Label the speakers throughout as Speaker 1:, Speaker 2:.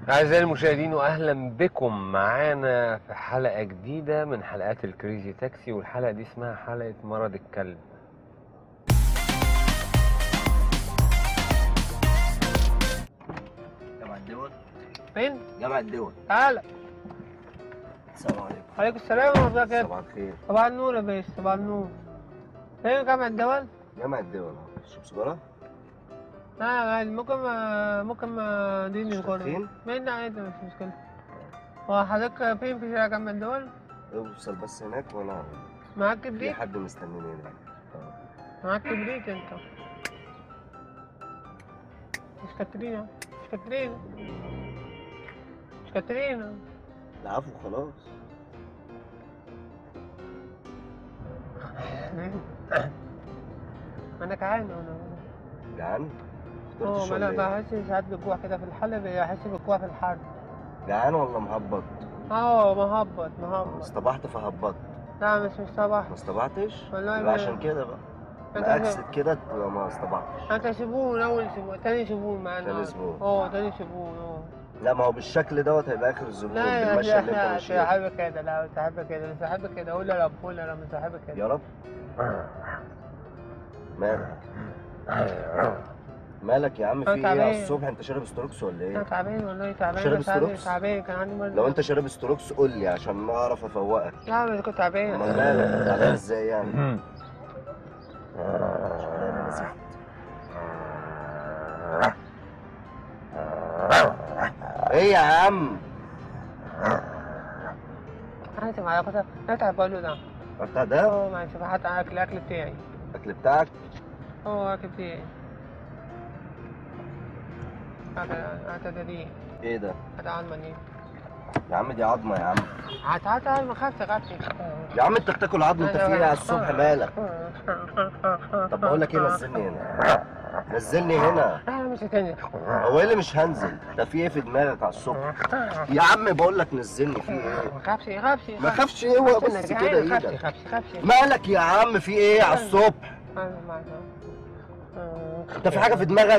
Speaker 1: أعزائي المشاهدين وأهلا بكم معانا في حلقة جديدة من حلقات الكريزي تاكسي، والحلقة دي اسمها حلقة مرض الكلب.
Speaker 2: جامعة الدول.
Speaker 1: فين؟
Speaker 2: جامعة الدول.
Speaker 1: تعالى.
Speaker 2: السلام عليكم.
Speaker 1: وعليكم السلام ورحمة الله وبركاته.
Speaker 2: صباح الخير.
Speaker 1: صباح النور يا باشا، صباح النور. فين جامعة الدول؟
Speaker 2: جامعة الدول. تشرب سيجارة؟
Speaker 1: لا عادي، ممكن اديني الكورة.
Speaker 2: فين؟
Speaker 1: فين؟ عادي مش مشكلة. هو حضرتك فين في شارع جامعة الدول؟
Speaker 2: اوصل بس هناك وانا
Speaker 1: معاك
Speaker 2: في
Speaker 1: كبريت؟
Speaker 2: حد مستنيني هناك.
Speaker 1: معاك كبريت انت؟ مش كاترينا، مش كاترينا، مش كاترينا.
Speaker 2: العفو خلاص.
Speaker 1: انا جعان انا.
Speaker 2: جعان؟
Speaker 1: ما
Speaker 2: فطرتش
Speaker 1: انا
Speaker 2: ولا ايه؟
Speaker 1: بحس ساعات بالجوع كده في الحلب، بحس بالجوع في الحر.
Speaker 2: جعان ولا مهبط؟
Speaker 1: مهبط.
Speaker 2: اصطبحت فهبطت.
Speaker 1: لا مش صباح.
Speaker 2: ما اصطبحتش؟
Speaker 1: والله
Speaker 2: يبقى عشان كده بقى. مأكسد كده تبقى ما اصطبحتش.
Speaker 1: انت شبون اول شبون، تاني شبون معانا.
Speaker 2: تاني زبون.
Speaker 1: تاني شبون.
Speaker 2: لا ما هو بالشكل دوت هيبقى اخر الزبون
Speaker 1: لا
Speaker 2: بالمشي اللي انت
Speaker 1: مش
Speaker 2: ماشيه.
Speaker 1: صاحبك كده، لا صاحبك كده، مش صاحبك كده، قول يا رب، قول يا رب، مش صاحبك كده.
Speaker 2: يا رب. مالك؟ مالك يا عم؟ في ايه على الصبح؟ انت شارب ستروكس ولا ايه؟
Speaker 1: انا تعبان والله، تعبان.
Speaker 2: شارب ستروكس؟
Speaker 1: تعبان، كان عندي مرض.
Speaker 2: لو انت شارب ستروكس قول لي عشان اعرف افوقك.
Speaker 1: لا انا كنت تعبان.
Speaker 2: امال مالك؟ تعبان ازاي يعني؟ ايه يا عم؟
Speaker 1: انا سمع كنت اتعب بقول له ده.
Speaker 2: بتاع ده؟
Speaker 1: معلش حتى الاكل بتاعي.
Speaker 2: الاكل بتاعك؟
Speaker 1: اكل بتاعي. هذا دي.
Speaker 2: ايه ده؟
Speaker 1: هذا عظمه دي.
Speaker 2: يا عم دي عظمه يا عم.
Speaker 1: هات ما خفت.
Speaker 2: يا عم انت بتاكل عظم؟ انت في ايه على الصبح مالك؟ طب بقول لك ايه، نزلني هنا. نزلني هنا.
Speaker 1: لا مش هتنزل.
Speaker 2: هو ايه اللي مش هنزل؟ ده في ايه في دماغك على الصبح؟ يا عم بقول لك نزلني، في ايه؟
Speaker 1: ما
Speaker 2: خافش ايه؟ هو بس كده ايدك.
Speaker 1: خافش.
Speaker 2: مالك يا عم؟ في ايه على الصبح؟ انت في حاجه في دماغك؟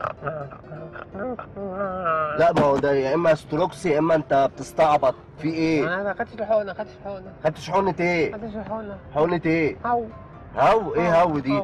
Speaker 2: لا ما هو ده يا اما ستروكس يا اما انت بتستعبط. في ايه؟
Speaker 1: انا ما خدتش الحقنه.
Speaker 2: خدتش حقنه ايه؟ حقنه ايه؟ هو ايه هو دي؟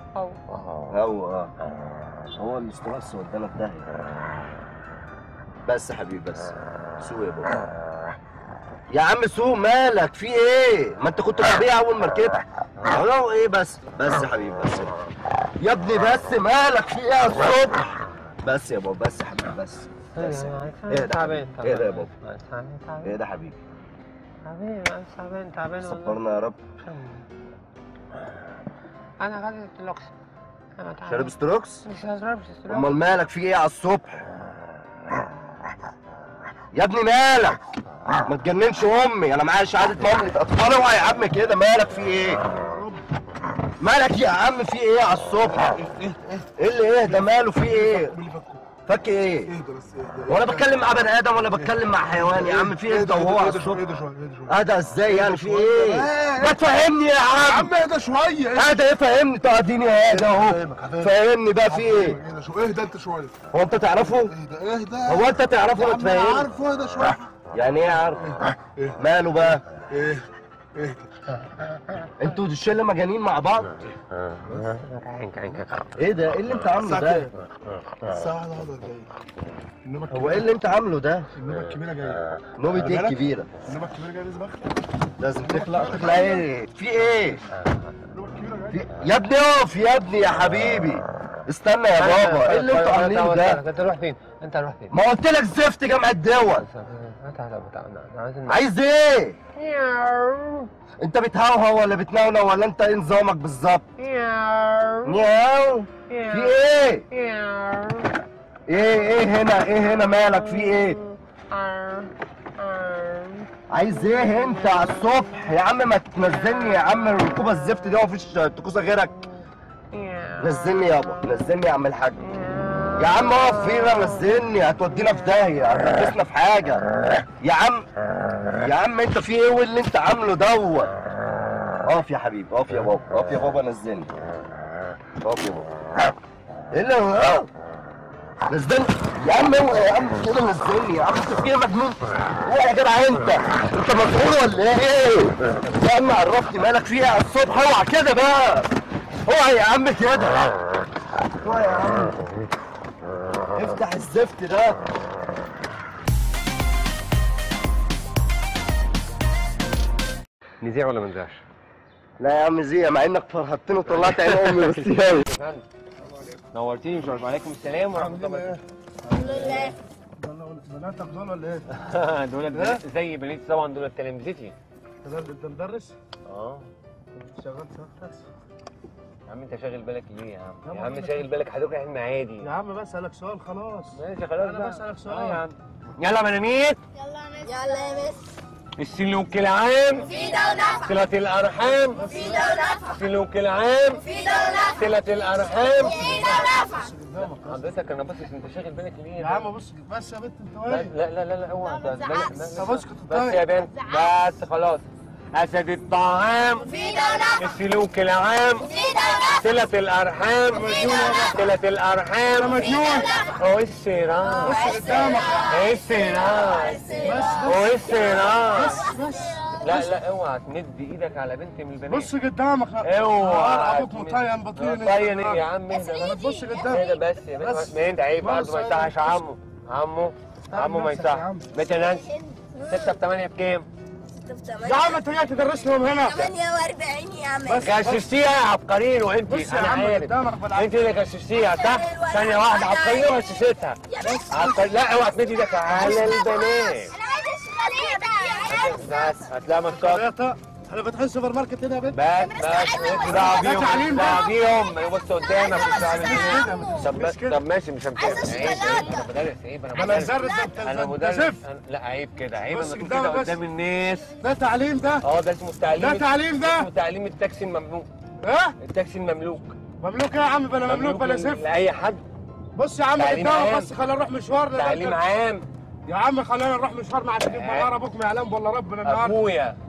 Speaker 2: هو هو الاستروكس ودانا في داهيه. بس يا حبيبي بس سوق يا بابا. يا عم سوق، مالك؟ في ايه؟ ما انت كنت طبيعي اول ما ركبت. هو ايه بس يا حبيبي بس يا ابني، بس مالك؟ في ايه على الصبح؟ بس يا بابا، بس يا حبيبي، بس ايه ده؟
Speaker 1: تعبان
Speaker 2: ايه ده يا بابا؟ ايه
Speaker 1: تعبان
Speaker 2: ده حبيبي؟
Speaker 1: تعبان والله.
Speaker 2: صبرنا يا رب.
Speaker 1: انا خدت اللوكس.
Speaker 2: شارب ستروكس؟
Speaker 1: مش هشربش ستروكس.
Speaker 2: امال مالك؟ في ايه على الصبح؟ يا ابني مالك؟ ما تجننش امي، انا معايا شهاده مامة اطفال. اوعى يا عم كده، مالك؟ في ايه؟ مالك يا عم؟ في ايه على الصبح؟ ايه اللي ده؟ ماله؟ في ايه؟ فك ايه؟ وانا بتكلم مع بني ادم ولا بتكلم مع حيوان يا عم؟ في ايه ده وهو على الصبح؟ اهدى ازاي يعني؟ في ايه؟ ما تفهمني يا عم.
Speaker 3: اهدى شويه.
Speaker 2: اهدى ايه؟ فهمني. تقعديني اهدى اهو. فهمني بقى في ايه؟
Speaker 3: اهدى انت شويه.
Speaker 2: هو انت تعرفه؟
Speaker 3: اهدى.
Speaker 2: هو انت تعرفه ولا تفهمني؟
Speaker 3: انا عارفه. اهدى شويه.
Speaker 2: يعني ايه عارف؟ ماله بقى؟
Speaker 3: اهدى.
Speaker 2: انتوا الشله مجانين مع بعض؟ ايه ده؟ ايه اللي انت عامله ده؟
Speaker 3: الساعه 41.
Speaker 2: هو ايه اللي انت عامله ده؟
Speaker 3: النوبه الكبيره جايه.
Speaker 2: نوبة ايه الكبيره؟
Speaker 3: النوبه الكبيره جايه
Speaker 2: لازم تخلع ايه؟ في ايه؟
Speaker 3: النوبه الكبيره جايه.
Speaker 2: يا ابني اقف يا ابني يا حبيبي. استنى يا بابا، ايه اللي انتوا عاملينه ده؟
Speaker 1: انت روح فين؟
Speaker 2: ما قلت لك زفت جامعة الدول. عايز ايه؟ انت بتهوهو ولا بتنونو ولا انت ايه نظامك بالظبط؟ نياو. في ايه؟ ايه هنا؟ ايه هنا؟ مالك؟ في ايه؟ عايز ايه انت على الصبح؟ يا عم ما تنزلني يا عم، الركوبه الزفت دي مفيش طقوسه غيرك. نزلني يابا، نزلني يا عم الحاج. يا عم اقف فينا، نزلني. هتودينا في داهيه، هتلبسنا في حاجه. يا عم انت في ايه واللي انت عامله دوت؟ اقف يا حبيبي، اقف يا بابا، اقف يا بابا، نزلني. اقف يا بابا. ايه اللي نزلني يا عم، اوعى يا عم كده، نزلني يا عم، انت في ايه مجنون؟ اوعى يا جدع، انت مسؤول ولا ايه؟ يا عم عرفتني مالك فيها على الصبح، اوعى كده بقى، اوعى يا عم كده، اوعى يا عم، افتح الزفت ده.
Speaker 1: نذيع ولا ما نذيعش؟
Speaker 2: لا يا عم زي، مع انك فرهطتني وطلعت عين امي، بس يلا.
Speaker 1: نورتيني، مش وعليكم السلام ورحمه الله وبركاته.
Speaker 3: الحمد لله. بناتك دول ولا ايه؟
Speaker 1: دول زي بنيتي طبعا، دول تلامذتي.
Speaker 3: انت مدرس؟
Speaker 1: اه.
Speaker 3: شغال تاكسي؟
Speaker 1: يا عم انت شاغل بالك ليه يا عم؟ يا عم شاغل بالك، حضرتك حلم عادي.
Speaker 3: يا عم بسألك سؤال خلاص.
Speaker 1: ماشي خلاص
Speaker 3: انا
Speaker 1: بقى.
Speaker 3: بسألك سؤال.
Speaker 1: يا عم يلا بنانيت.
Speaker 4: يلا يا مس.
Speaker 1: السلوك العام
Speaker 4: مفيدة ونافعة.
Speaker 1: صلة الأرحام
Speaker 4: مفيدة ونافعة.
Speaker 1: السلوك العام
Speaker 4: مفيدة ونافعة.
Speaker 1: صلة الأرحام.
Speaker 4: مفيدة ونافعة.
Speaker 1: حضرتك انا باصص، انت شاغل بالك ليه
Speaker 3: يا عم بص بس يا بنت، انت
Speaker 1: لا
Speaker 3: واقف.
Speaker 1: لا لا لا اوعى.
Speaker 4: لا، ما تزعقش.
Speaker 3: طب اسكت
Speaker 1: بس
Speaker 3: طيب.
Speaker 1: يا بنت بس خلاص. أسد الطعام
Speaker 4: مفيدة ونافعة.
Speaker 1: السلوك العام
Speaker 4: مفيدة ونافعة.
Speaker 1: صلة الأرحام صلة الأرحام.
Speaker 3: مجنون.
Speaker 1: هو السراج
Speaker 3: قدامك.
Speaker 1: السراج
Speaker 3: بس
Speaker 1: هو السراج.
Speaker 3: بس
Speaker 1: لا لا اوعى تمد ايدك على بنت من البنات.
Speaker 3: بص قدامك.
Speaker 1: اوعى
Speaker 3: ابوك مطين بطين.
Speaker 1: طين ايه يا عم؟ اهدى
Speaker 3: ما
Speaker 1: بس.
Speaker 3: تبص قدامك.
Speaker 1: اهدى بس يا بنت.
Speaker 3: بس.
Speaker 1: ما انت عيب
Speaker 3: ما
Speaker 1: برضه، ما
Speaker 3: يصحش.
Speaker 1: يصحش عمو. عمو ما
Speaker 3: نفسك يا
Speaker 1: يصحش.
Speaker 3: عم.
Speaker 1: بنت نانسي 6 ب 8 بكام؟
Speaker 3: يا عم انت جاي تدرس لهم هنا.
Speaker 4: 48 يا مس.
Speaker 1: غششتيها يا عبقرين وانت.
Speaker 3: بص يا
Speaker 1: انا
Speaker 3: عم
Speaker 1: عارف
Speaker 3: قدامك بالعكس.
Speaker 1: انت اللي غششتيها صح؟ ثانية واحدة، عبقرين وغششتها. عبقرين. لا اوعى تمد ايدك على البنات.
Speaker 4: انا عايزة الشوكولاتة.
Speaker 1: بس هتلاقيها مسكات.
Speaker 3: احنا فاتحين سوبر ماركت هنا يا بنت.
Speaker 1: بس انت دعوه بيهم،
Speaker 3: تعليم ده.
Speaker 1: دعوه بيهم. انا بص قدامك مش عارف ايه.
Speaker 3: مش كده.
Speaker 1: طب ماشي مش همشي.
Speaker 4: عايزة شوكولاتة.
Speaker 1: انا مدرس عيب.
Speaker 3: انا
Speaker 1: مدرس.
Speaker 3: مدرس.
Speaker 1: انا مدرس. لا عيب كده، عيب
Speaker 3: بص
Speaker 1: انا تقول
Speaker 3: قدامك
Speaker 1: كده
Speaker 3: بس.
Speaker 1: قدام الناس.
Speaker 3: ده تعليم ده.
Speaker 1: ده اسمه التعليم.
Speaker 3: ده تعليم ده.
Speaker 1: اسمه تعليم التاكسي المملوك.
Speaker 3: ها؟
Speaker 1: التاكسي المملوك.
Speaker 3: مملوك ايه يا عم؟ بلا مملوك بلا زفت.
Speaker 1: لاي حد.
Speaker 3: بص يا عم
Speaker 1: تعليم
Speaker 3: قدامك
Speaker 1: عام.
Speaker 3: بس، خلينا نروح مشوار.
Speaker 1: تعليم عام.
Speaker 3: يا عم خلينا نروح مشوار مع سيدي مغار، ابوك ما يعلم والله ربنا النهارده.
Speaker 1: ابويا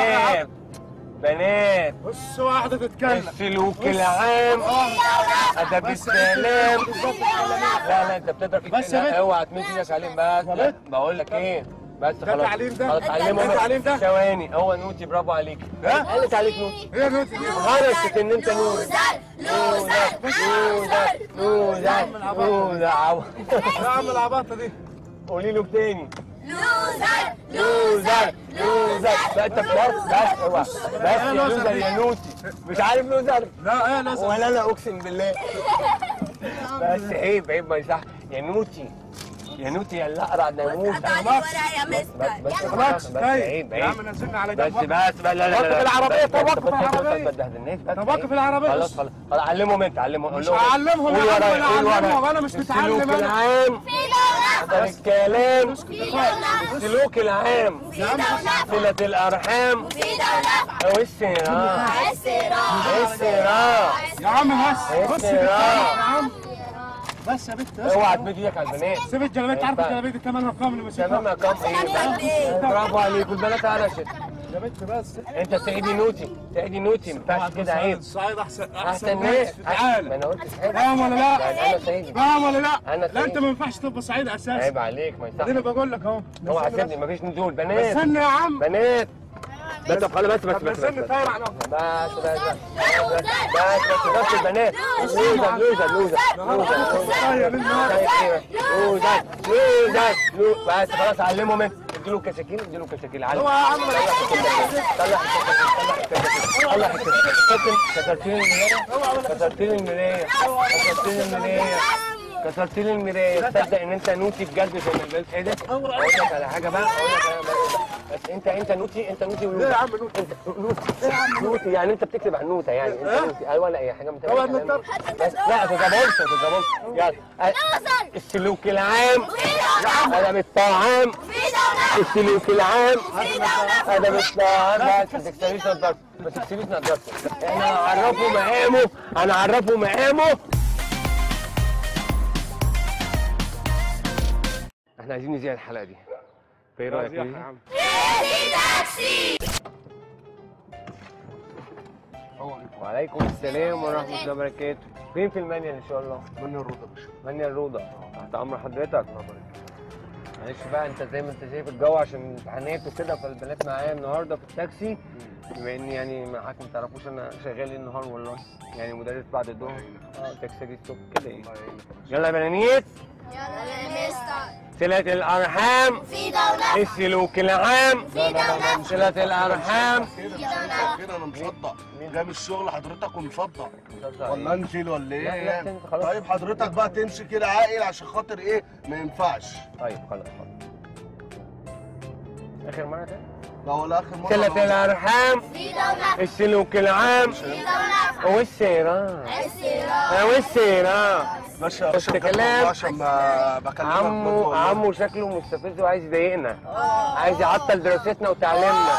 Speaker 1: بنات
Speaker 3: بص واحده تتكلم.
Speaker 1: السلوك العام ادب السلام. لا لا انت بتضرب فيك.
Speaker 3: بس يا بنت.
Speaker 1: اوعى تمد ايدك عليهم بس. لا بقول لك ايه بس
Speaker 3: ده
Speaker 1: خلاص.
Speaker 3: تعليم ده.
Speaker 1: خلاص علمهم.
Speaker 3: ده تعليم ده.
Speaker 1: ثواني. هو نوتي برافو عليك.
Speaker 3: ها؟
Speaker 1: قالت عليك نوتي.
Speaker 3: ايه نوتي دي؟
Speaker 1: غرست ان انت نوتي. نوزر
Speaker 3: يا عم العباطه دي.
Speaker 1: قولي له تاني.
Speaker 4: لوزر.
Speaker 1: لوزر بقى انت بس اوعى بس يا لوزر يا نوتي. مش عارف لوزر
Speaker 3: لا ايه لازم.
Speaker 1: ولا انا اقسم بالله. بس عيب ما يصح يا نوتي. يا نوتي يا اللي اقرع ناموس.
Speaker 4: قطع لي ورقة يا مستر.
Speaker 3: خلاص
Speaker 1: بس
Speaker 3: طيب. يا
Speaker 1: عيب.
Speaker 3: عم نزلنا على
Speaker 1: بس
Speaker 3: جنب.
Speaker 1: لا لا لا
Speaker 3: وقف العربية. طب وقف العربية.
Speaker 1: ما تبهدلناش.
Speaker 3: طب وقف العربية.
Speaker 1: خلاص علمهم انت. علمهم.
Speaker 3: مش هعلمهم يا عم، انا هعلمهم، انا مش متعلم.
Speaker 1: السلوك العام الكلام السلوك العام صلة الأرحام والسراج.
Speaker 3: يا عم بس بص يا عم. بس يا بنت
Speaker 1: اوعى تمد ايدك على البنات.
Speaker 3: سيب الجلابيه. انت عارف الجلابيه دي ثمنها كام اللي ماسكها؟
Speaker 1: تمام كام ايه؟ برافو عليك. والبنات قرشت.
Speaker 3: يا بنت بس.
Speaker 1: انت سعيدي نوتي. سعيدي نوتي ما ينفعش كده، عيب.
Speaker 3: الصعيد احسن
Speaker 1: ناس
Speaker 3: في العالم.
Speaker 1: ما انا قلتش حاجه.
Speaker 3: فاهم ولا لا؟
Speaker 1: انا سعيدي.
Speaker 3: فاهم ولا لا؟
Speaker 1: أنا
Speaker 3: لا انت
Speaker 1: سعيد.
Speaker 3: ما ينفعش تبقى صعيد اساسا.
Speaker 1: عيب عليك ما يصحش.
Speaker 3: اديني بقول لك اهو.
Speaker 1: اوعى تسيبني مفيش نزول. بنات
Speaker 3: استنى يا عم.
Speaker 1: بنات بس خلاص بس
Speaker 3: طب نزلني طاير على
Speaker 1: بس البنات. لوزر بس خلاص علمهم انت. اديله كشاكيل علم.
Speaker 3: هو يا عم
Speaker 1: طلع كسرت لي المرايه. تصدق ان انت نوتي بجد زي ما البنت. ايه ده؟ اقول لك على حاجه بقى. بس انت نوتي
Speaker 3: ليه يا عم نوتي؟
Speaker 1: نوتي يعني انت بتكتب عن نوتة يعني. انت نوتي. ايوه لا اي حاجه
Speaker 3: هو النوتة.
Speaker 1: بس لا تتجاوزت. يلا السلوك العام ادب الطعام السلوك العام ادب الطعام. بس ما تكسريش نضارتك. ما تكسريش نضارتك. انا هعرفه مقامه. احنا عايزين نذيع الحلقه دي. ايه رايك؟ وعليكم السلام ورحمه الله وبركاته. فين في المانيال ان شاء الله؟
Speaker 2: مني الروضه يا باشا.
Speaker 1: مانيال روضه. تحت امر حضرتك. معلش بقى انت زي ما انت شايف الجو عشان الامتحانات وكده، فالبنات معايا النهارده في التاكسي، بما ان يعني معاكم ما تعرفوش انا شغال ايه النهار والله، يعني مدرس بعد الظهر. تاكسي الصبح كده ايه. يلا يا بنانيس.
Speaker 4: يلا يا مستر.
Speaker 1: صلة الأرحام
Speaker 4: في دولة.
Speaker 1: السلوك العام
Speaker 4: في دولة.
Speaker 1: صلة الأرحام.
Speaker 2: كده انا مصدق جاي من الشغل حضرتك ومصدق ولا انزل ولا
Speaker 1: لا،
Speaker 2: ايه؟
Speaker 1: لا، خلاص.
Speaker 2: طيب حضرتك بقى تمشي كده عاقل عشان خاطر ايه؟ ما ينفعش.
Speaker 1: طيب خلاص. آخر مرة تاني.
Speaker 2: لا ولا اخر مره.
Speaker 1: صلة الأرحام
Speaker 4: في دولة.
Speaker 1: السلوك العام
Speaker 4: في دولة.
Speaker 1: والسيرة
Speaker 4: السيرة.
Speaker 1: والسيرة.
Speaker 2: باشا
Speaker 1: شفت كلام؟
Speaker 2: عشان ما بكلمك
Speaker 1: عمو شكله مستفز وعايز يضايقنا، عايز يعطل دراستنا وتعليمنا.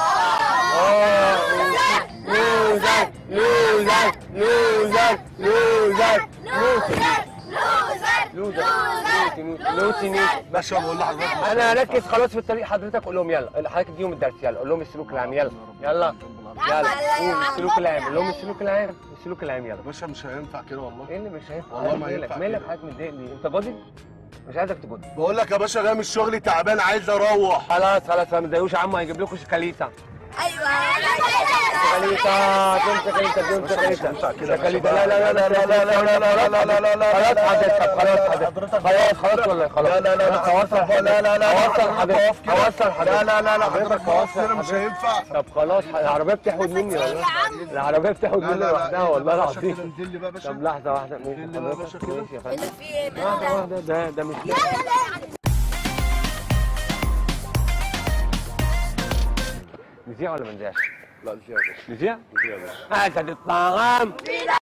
Speaker 1: لوزر لوزر لوزر لوزر لوزر.
Speaker 2: باشا بقول لحضرتك
Speaker 1: انا هركز خلاص في الطريق، حضرتك قول لهم يلا، حضرتك اديهم الدرس يلا، قول لهم السلوك العام يلا يلا يلا قول السلوك العام، قول لهم السلوك العام السلوك العام يلا.
Speaker 2: باشا مش هينفع كده والله.
Speaker 1: ايه اللي مش هينفع؟
Speaker 2: والله ما ينفع
Speaker 1: مالك
Speaker 2: كده.
Speaker 1: حضرتك متضايق ليه؟ انت جاضي؟ مش عايزك تجاضي.
Speaker 2: بقول لك يا باشا جاي من الشغل تعبان عايز اروح.
Speaker 1: خلاص ما تضايقوش عمو، هيجيب لكم شوكاليتا.
Speaker 4: ايوه.
Speaker 1: شوكاليتا تمسك شوكاليتا. لا لا لا لا لا لا لا لا لا لا لا لا خلاص والله خلاص.
Speaker 2: لا لا لا لا
Speaker 1: هوصل حضرتك
Speaker 2: لا لا لا لا حضرتك خلاص كده مش هينفع.
Speaker 1: طب خلاص العربيه بتحود مني والله، العربيه بتحود مني لوحدها والله العظيم.
Speaker 2: انزل لي بقى يا باشا.
Speaker 1: طب لحظه واحده
Speaker 2: انزل لي بقى يا باشا كده.
Speaker 1: ماشي يا فندم.
Speaker 4: في ايه؟
Speaker 1: لحظه واحده ده مش نذيع ولا ما نذيعش؟
Speaker 2: لا نزل يا باشا.
Speaker 1: نذيع؟
Speaker 2: نزل يا باشا.
Speaker 1: هذا الطعام